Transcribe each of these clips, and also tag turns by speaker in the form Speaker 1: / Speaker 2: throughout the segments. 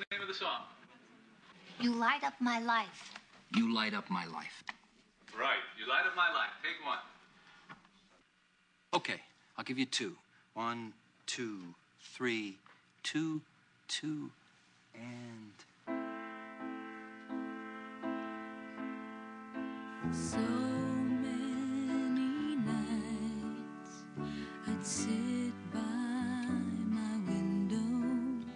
Speaker 1: name of the song?
Speaker 2: You light up my life.
Speaker 3: You light up my life.
Speaker 1: Right. You light up my life. Take one.
Speaker 3: Okay, I'll give you two. 1, 2, 3, 2, 2, and...
Speaker 4: So many nights I'd sit by my window,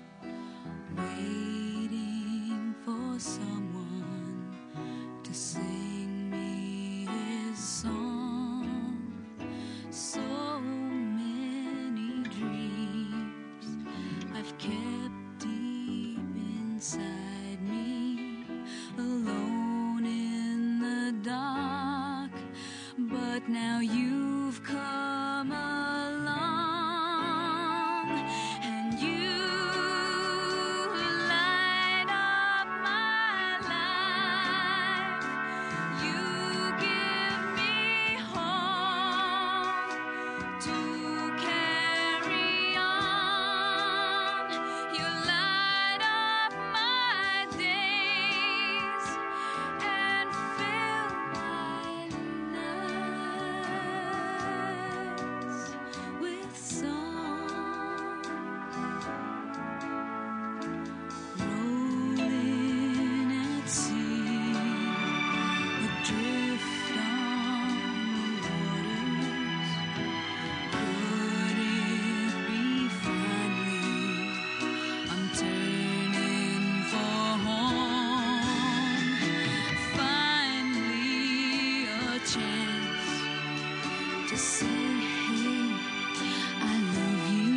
Speaker 4: waiting for someone to sing me his song. So many dreams I've kept deep inside me, alone in the dark, but now you've come along, and you light up my life. You give me hope to carry on. You light up my days and fill my nights with song. Rolling at sea, adrift on the waters. Could it be finally I'm turning for home? Finally a chance to say, hey, I love you.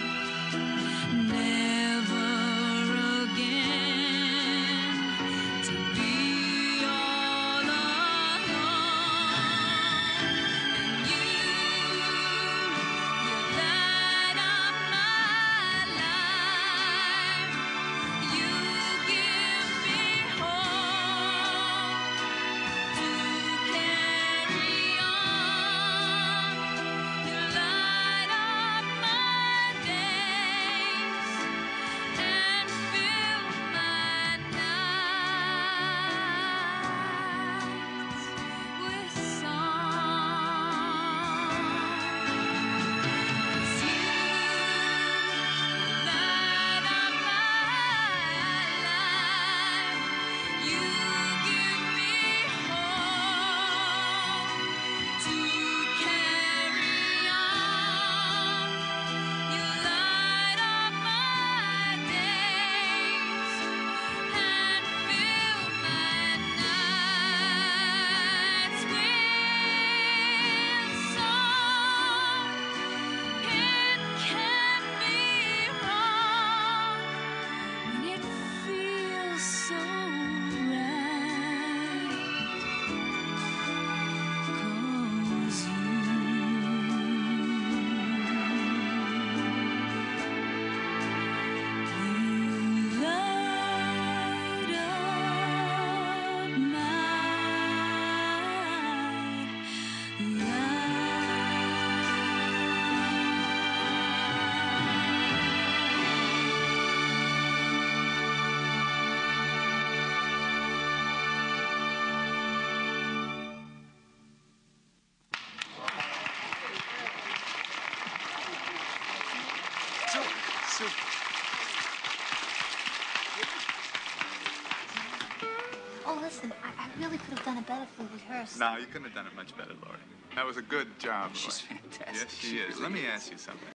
Speaker 4: Never again to be all alone. And you light up my life. You give me hope to carry on. You light up my days and fill my nights with song. 'Cause you light up my life. You give me hope to carry on. You light up my days and fill my nights with song. It can't be wrong when it feels so right. 'Cause you light up my
Speaker 2: Oh, listen, I really could have done it better if we rehearsed.
Speaker 1: No, you couldn't have done it much better, Laurie. That was a good job,
Speaker 3: She's
Speaker 1: Laurie.
Speaker 3: fantastic.
Speaker 1: Yes, she is.
Speaker 3: really
Speaker 1: Let me ask you something.